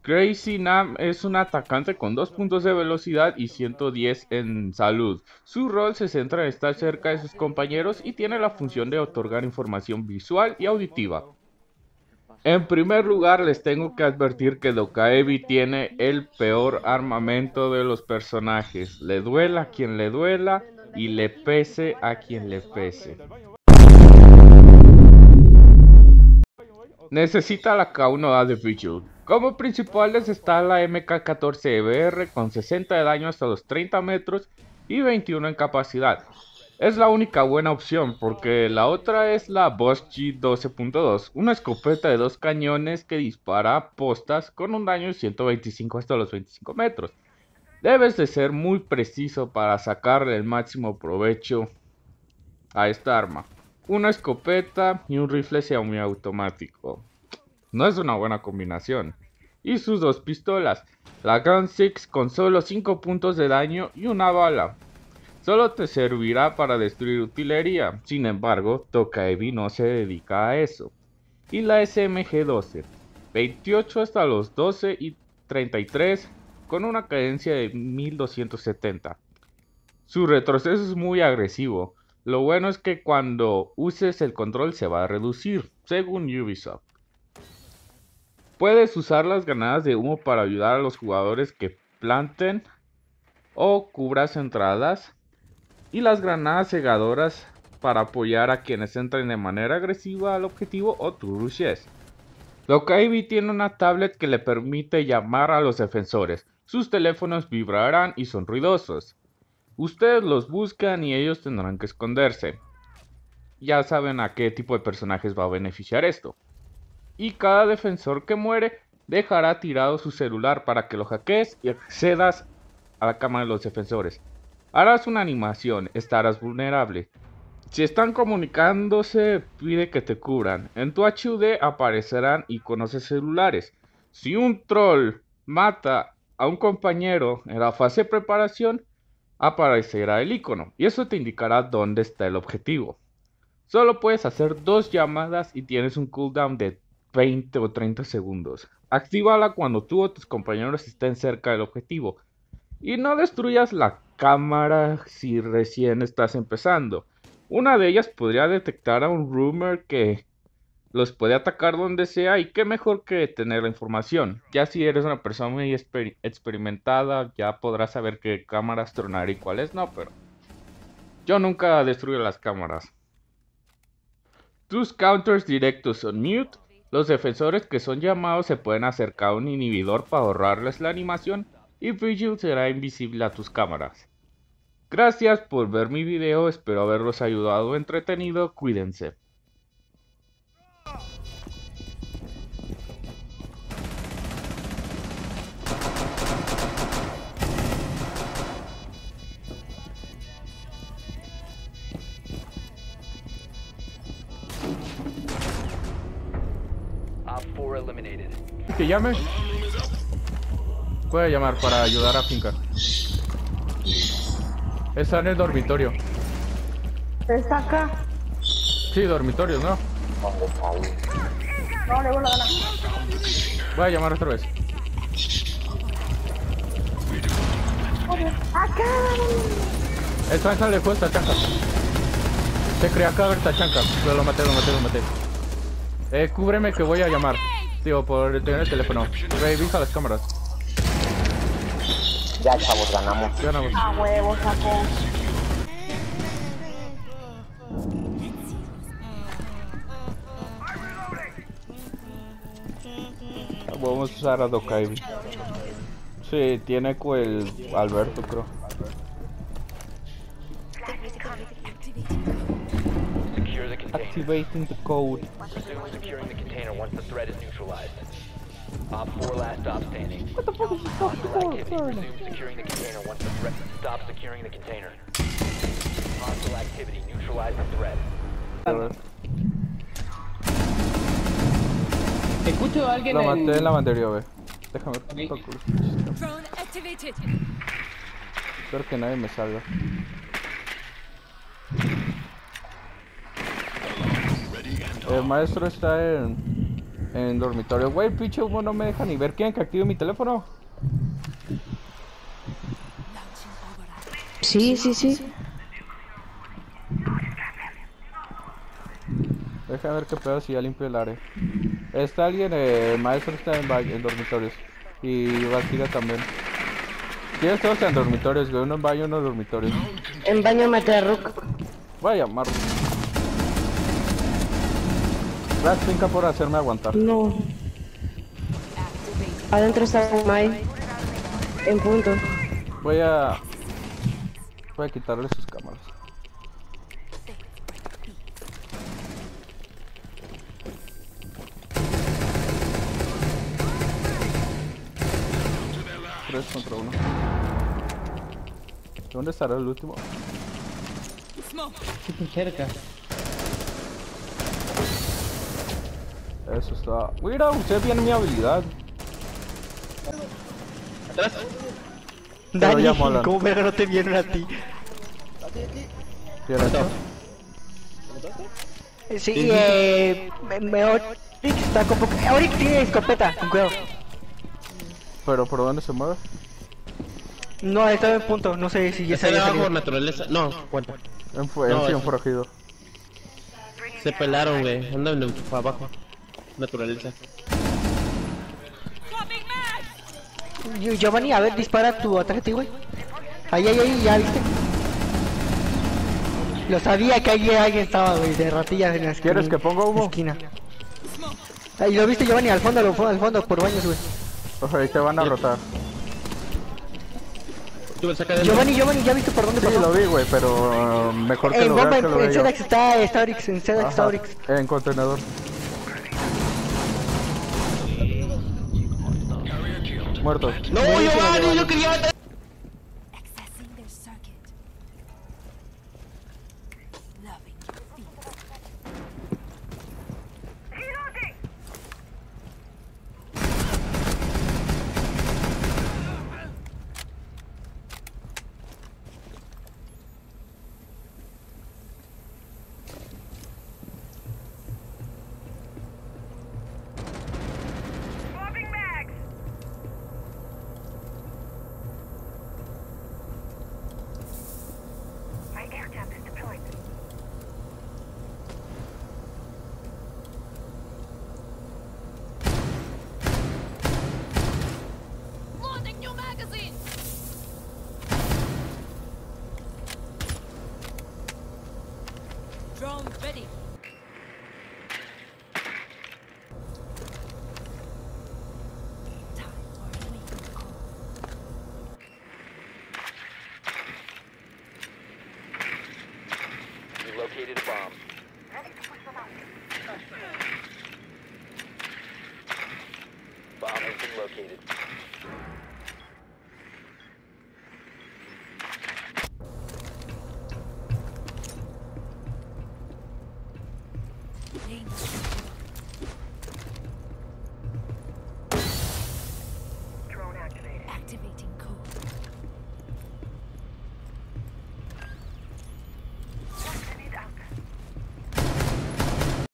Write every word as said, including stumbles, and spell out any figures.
Crazy Nam es un atacante con dos puntos de velocidad y ciento diez en salud. Su rol se centra en estar cerca de sus compañeros y tiene la función de otorgar información visual y auditiva. En primer lugar, les tengo que advertir que Dokaebi tiene el peor armamento de los personajes. Le duela a quien le duela y le pese a quien le pese. Necesita la K uno A de Vigil. Como principales está la M K catorce E B R con sesenta de daño hasta los treinta metros y veintiuno en capacidad. Es la única buena opción porque la otra es la Boss G doce punto dos, una escopeta de dos cañones que dispara postas con un daño de ciento veinticinco hasta los veinticinco metros. Debes de ser muy preciso para sacarle el máximo provecho a esta arma. Una escopeta y un rifle semiautomático. No es una buena combinación. Y sus dos pistolas, la Gun seis con solo cinco puntos de daño y una bala. Solo te servirá para destruir utilería. Sin embargo, Dokaebi no se dedica a eso. Y la S M G doce, veintiocho hasta los doce y treinta y tres con una cadencia de mil doscientos setenta. Su retroceso es muy agresivo. Lo bueno es que cuando uses el control se va a reducir, según Ubisoft. Puedes usar las granadas de humo para ayudar a los jugadores que planten o cubras entradas, y las granadas cegadoras para apoyar a quienes entren de manera agresiva al objetivo o tú rushes. Dokaebi tiene una tablet que le permite llamar a los defensores. Sus teléfonos vibrarán y son ruidosos. Ustedes los buscan y ellos tendrán que esconderse. Ya saben a qué tipo de personajes va a beneficiar esto. Y cada defensor que muere dejará tirado su celular para que lo hackees y accedas a la cámara de los defensores. Harás una animación, estarás vulnerable. Si están comunicándose, pide que te cubran. En tu H U D aparecerán iconos de celulares. Si un troll mata a un compañero en la fase de preparación, aparecerá el icono y eso te indicará dónde está el objetivo. Solo puedes hacer dos llamadas y tienes un cooldown de veinte o treinta segundos. Actívala cuando tú o tus compañeros estén cerca del objetivo. Y no destruyas la cámara si recién estás empezando. Una de ellas podría detectar a un rumor que los puede atacar donde sea, y qué mejor que tener la información. Ya si eres una persona muy exper experimentada, ya podrás saber qué cámaras tronar y cuáles no, pero yo nunca destruyo las cámaras. Tus counters directos son mute. Los defensores que son llamados se pueden acercar a un inhibidor para ahorrarles la animación, y Vigil será invisible a tus cámaras. Gracias por ver mi video, espero haberlos ayudado o entretenido, cuídense. Que llame. Puede llamar para ayudar a Finca. Está en el dormitorio. ¿Está acá? Sí, dormitorios, ¿no? No, le voy a ganar. Voy a llamar otra vez. ¡Acá! Esta esa le fue esta chanca. Se creía acá esta chanca. Pero lo maté, lo maté, lo maté. Eh, cúbreme que voy a llamar. Tío, por tener el teléfono. Revisa las cámaras. Ya, chavos, ganamos. Ganamos. A huevo, saco. Vamos a usar a Dokaebi. Sí, tiene con el Alberto, creo. Activating the code. Resume securing the container once the threat is neutralized. Op four last stop standing. What the fuck is this Hostile activity. Resume securing the container once the threat. Stop securing the container. Hostile activity. Neutralize the threat. Escucho a alguien Lo en... maté en la bandería, ve. Déjame ver. Drone activated. Espero que nadie me salga. El maestro está en, En dormitorio. Güey, pinche humo no me deja ni ver. ¿Quieren que active mi teléfono? Sí, sí, sí. Deja ver qué pedo si ya limpio el área. Está alguien, eh, el maestro está en, ba- en dormitorios. Y Bastida también. ¿Tienes todos en dormitorios, güey? Uno en baño, uno en dormitorios. En baño maté a Rook. Voy a llamar. Gracias, Finca, por hacerme aguantar. No. Adentro está Mai. En punto. Voy a... Voy a quitarle sus cámaras. Tres contra uno. ¿Dónde estará el último? Súper cerca. Eso está... Mira, usted tiene mi habilidad. Atrás. Pero Dani, ya molan. ¿cómo verga no te vieron a ti? ¿Bien hecho? Sí, eh... me- me- Orix está con poco... eh, Orix tiene escopeta, con cuidado. ¿Pero por dónde se mueve? No, estaba en punto, no sé si ya Está se había debajo, salido. naturaleza. No, cuenta. En, fu- No, en sí, eso- un forajido. Se pelaron, güey. Andan de- para abajo. Naturaleza. Yo- Giovanni, a ver, dispara tu atrás de ti, güey. Ahí, ahí, ahí, ya viste. Lo sabía que allí alguien estaba, güey, de ratillas en la esquina. ¿Quieres que ponga humo? Esquina. Ahí lo viste, Giovanni, al fondo, al fondo, al fondo, por baños, güey. Ojo, ahí te van a rotar. Tú me sacas de Giovanni, Giovanni, ¿ya viste por dónde Sí, pasó? lo vi, güey, pero uh, mejor que En lo bomba, veas en, que lo vea en yo. Sedax está, está Orix, en Sedax está Ajá, Orix. en contenedor. Muerto. ¡No, Giovanni! ¡Lo quería matar! Accessing their circuit. Loving your feet. Loading new magazine. Drone ready. Time for a wake-up call. You located a bomb. Bomb has been located. Lane Drone activated. Activating.